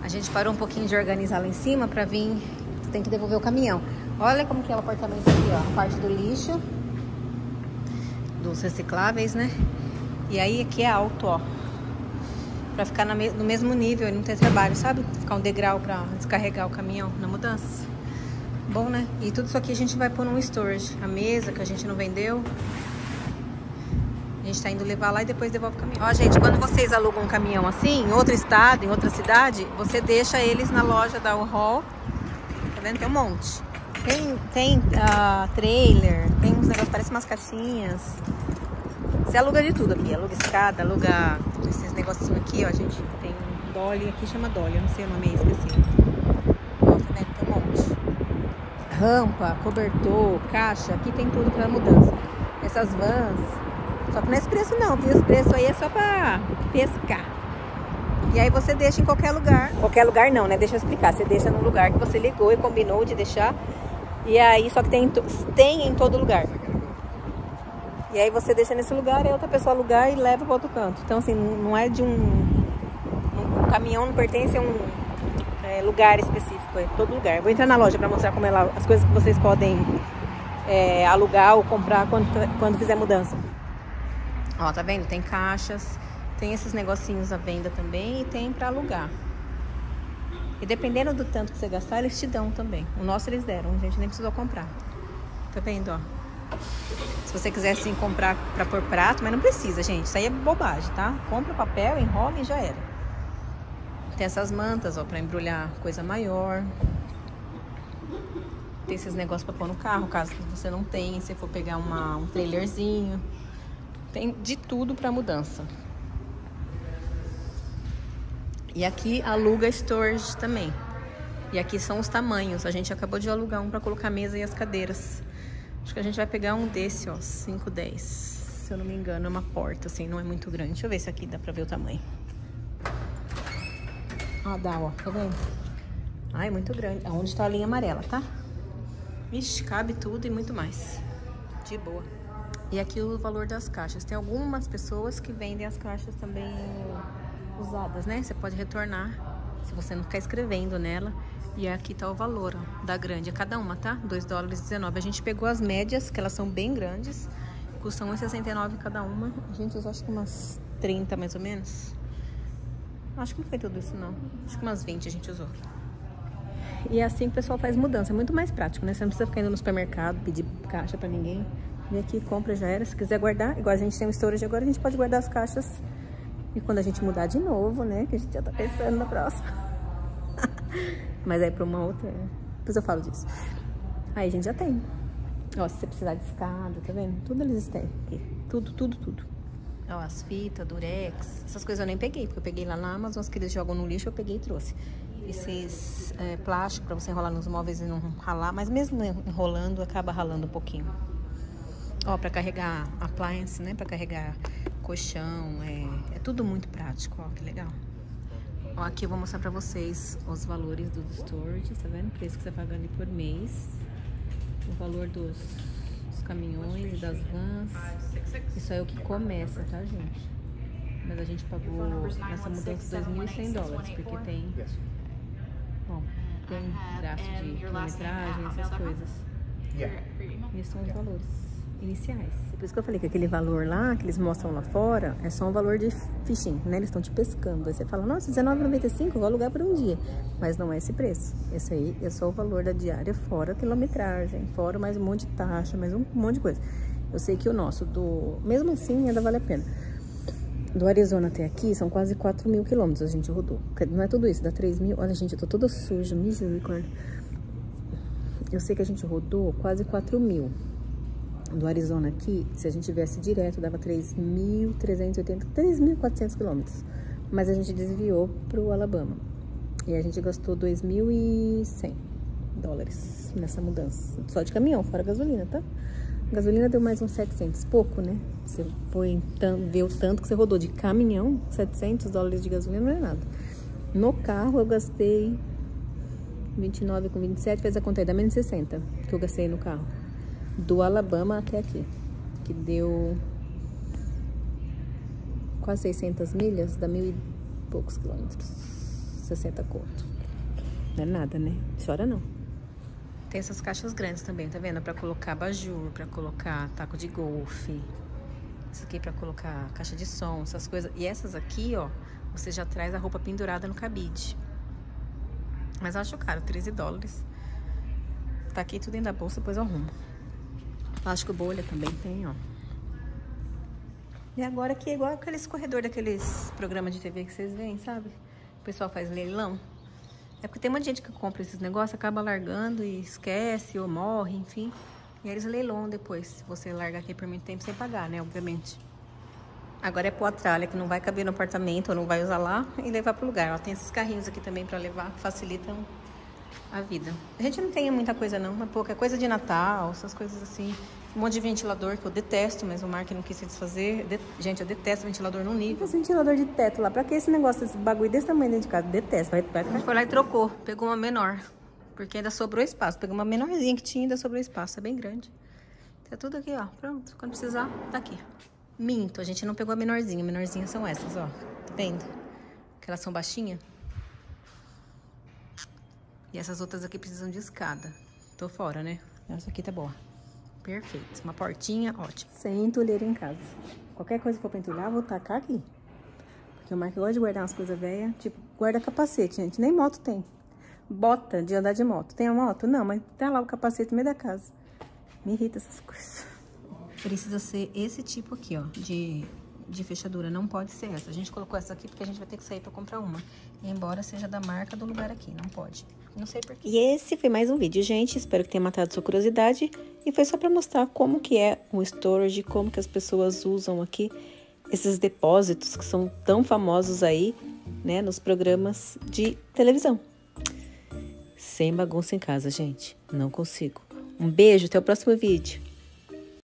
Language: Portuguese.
A gente parou um pouquinho de organizar lá em cima pra vir... Tem que devolver o caminhão. Olha como que é o apartamento aqui, ó. A parte do lixo. Dos recicláveis, né? E aí aqui é alto, ó. Pra ficar no mesmo nível e não ter trabalho, sabe? Ficar um degrau pra descarregar o caminhão na mudança. Bom, né? E tudo isso aqui a gente vai pôr num storage. A mesa que a gente não vendeu. A gente tá indo levar lá e depois devolve o caminhão. Ó, gente, quando vocês alugam um caminhão assim, em outro estado, em outra cidade, você deixa eles na loja da U-Haul. Tá vendo? Tem um monte. Tem trailer, tem uns negócios, parece umas caixinhas. Você aluga de tudo aqui. Aluga escada, aluga esses negocinhos aqui, ó, gente. Tem um dolly, aqui chama dolly, eu não sei o nome, esqueci. Ó, tá vendo? Tem um monte. Rampa, cobertor, caixa, aqui tem tudo pra mudança. Essas vans. Só que não é esse preço não, viu? Esse preço aí é só pra pescar. E aí você deixa em qualquer lugar. Qualquer lugar não, né? Deixa eu explicar. Você deixa no lugar que você ligou e combinou de deixar. E aí, só que tem em todo lugar. E aí você deixa nesse lugar, e outra pessoa alugar e leva para outro canto. Então assim, não é de um caminhão, não pertence a um lugar específico, é todo lugar. Vou entrar na loja para mostrar como é lá, as coisas que vocês podem alugar ou comprar quando fizer mudança. Ó, tá vendo? Tem caixas, tem esses negocinhos à venda também e tem para alugar. E dependendo do tanto que você gastar, eles te dão também. O nosso eles deram, a gente nem precisou comprar. Tá vendo, ó? Se você quiser sim comprar pra pôr prato, mas não precisa, gente. Isso aí é bobagem, tá? Compra papel, enrola e já era. Tem essas mantas, ó, pra embrulhar coisa maior. Tem esses negócios pra pôr no carro, caso você não tenha. Se for pegar um trailerzinho. Tem de tudo pra mudança. E aqui aluga storage também. E aqui são os tamanhos. A gente acabou de alugar um pra colocar a mesa e as cadeiras. Acho que a gente vai pegar um desse, ó, 510. Se eu não me engano, é uma porta, assim, não é muito grande. Deixa eu ver se aqui dá pra ver o tamanho. Ah, dá, ó, tá vendo? Ai, muito grande. Aonde tá a linha amarela, tá? Ixi, cabe tudo e muito mais. De boa. E aqui o valor das caixas. Tem algumas pessoas que vendem as caixas também usadas, né? Você pode retornar, se você não ficar escrevendo nela. E aqui tá o valor, ó, da grande. É cada uma, tá? $2,19. A gente pegou as médias, que elas são bem grandes. Custam R$1,69 cada uma. A gente usou acho que umas 30 mais ou menos. Acho que não foi tudo isso não. Acho que umas 20 a gente usou. E é assim que o pessoal faz mudança. É muito mais prático, né? Você não precisa ficar indo no supermercado, pedir caixa pra ninguém. Vem aqui, compra, já era. Se quiser guardar, igual a gente tem um storage agora, a gente pode guardar as caixas. E quando a gente mudar de novo, né? Que a gente já tá pensando na próxima. Mas aí pra uma outra... Depois eu falo disso. Aí a gente já tem. Ó, se você precisar de escada, tá vendo? Tudo eles têm aqui. Tudo, tudo, tudo. Ó, as fitas, durex. Essas coisas eu nem peguei, porque eu peguei lá na Amazon. As que eles jogam no lixo, eu peguei e trouxe. Esses plásticos pra você enrolar nos móveis e não ralar. Mas mesmo enrolando, acaba ralando um pouquinho. Ó, pra carregar appliance, né? Pra carregar colchão. É tudo muito prático, ó, que legal. Ó, aqui eu vou mostrar pra vocês os valores dos storage, tá vendo? O preço que você paga ali por mês. O valor dos caminhões e das vans. Isso é o que começa, tá, gente? Mas a gente pagou nessa mudança $2.100, porque tem... Bom, tem gasto de quilometragem, essas coisas. E esses são os valores iniciais. Por isso que eu falei que aquele valor lá, que eles mostram lá fora, é só um valor de fishing, né? Eles estão te pescando. Aí você fala, nossa, R$19,95, eu vou alugar por um dia. Mas não é esse preço. Esse aí é só o valor da diária, fora a quilometragem, fora mais um monte de taxa, mais um monte de coisa. Eu sei que o nosso, mesmo assim, ainda vale a pena. Do Arizona até aqui, são quase 4.000 quilômetros a gente rodou. Não é tudo isso, dá 3.000. Olha, gente, eu tô toda suja, misericórdia. Eu sei que a gente rodou quase 4.000. Do Arizona aqui, se a gente viesse direto, dava 3.380, 3.400 quilômetros. Mas a gente desviou pro Alabama. E a gente gastou $2.100 nessa mudança. Só de caminhão, fora gasolina, tá? A gasolina deu mais uns 700, pouco, né? Você foi ver o tanto que você rodou de caminhão, $700 de gasolina não é nada. No carro eu gastei 29 com 27, fez a conta aí, dá menos 60 que eu gastei no carro. Do Alabama até aqui, que deu quase 600 milhas, dá 1.000 e poucos quilômetros. 60 conto. Não é nada, né? Chora não. Tem essas caixas grandes também, tá vendo? Pra colocar abajur, pra colocar taco de golfe. Isso aqui pra colocar caixa de som, essas coisas. E essas aqui, ó, você já traz a roupa pendurada no cabide. Mas eu acho caro, 13 dólares. Tá aqui tudo dentro da bolsa, depois eu arrumo. Plástico bolha também tem, ó. E agora aqui é igual aqueles corredor daqueles programas de TV que vocês veem, sabe? O pessoal faz leilão. É porque tem muita gente que compra esses negócios, acaba largando e esquece ou morre, enfim. E eles leiloam depois, se você largar aqui por muito tempo sem pagar, né, obviamente. Agora é pôr a tralha, que não vai caber no apartamento ou não vai usar lá e levar pro lugar. Ó, tem esses carrinhos aqui também pra levar, que facilitam a vida. A gente não tem muita coisa não, mas pouca coisa de Natal, essas coisas assim. Um monte de ventilador que eu detesto, mas o Mark não quis se desfazer. Gente, eu detesto ventilador num nível. Esse ventilador de teto lá, pra que esse negócio, esse bagulho desse tamanho dentro de casa? Detesto. A gente foi lá e trocou, pegou uma menor, porque ainda sobrou espaço. Pegou uma menorzinha que tinha, ainda sobrou espaço, é bem grande. Tá tudo aqui, ó, pronto. Quando precisar, tá aqui. Minto, a gente não pegou a menorzinha. Menorzinhas são essas, ó. Tá vendo? Que elas são baixinhas. E essas outras aqui precisam de escada. Tô fora, né? Essa aqui tá boa. Perfeito. Uma portinha, ótimo. Sem entulheira em casa. Qualquer coisa que for pra entulhar, vou tacar aqui. Porque o Mark gosta de guardar umas coisas velhas. Tipo, guarda capacete, gente. Nem moto tem. Bota de andar de moto. Tem a moto? Não, mas tá lá o capacete no meio da casa. Me irrita essas coisas. Precisa ser esse tipo aqui, ó, de fechadura. Não pode ser essa. A gente colocou essa aqui porque a gente vai ter que sair pra comprar uma. Embora seja da marca do lugar aqui. Não pode. Não sei porquê. E esse foi mais um vídeo, gente. Espero que tenha matado sua curiosidade. E foi só pra mostrar como que é o storage, como que as pessoas usam aqui esses depósitos que são tão famosos aí, né, nos programas de televisão. Sem bagunça em casa, gente. Não consigo. Um beijo, até o próximo vídeo.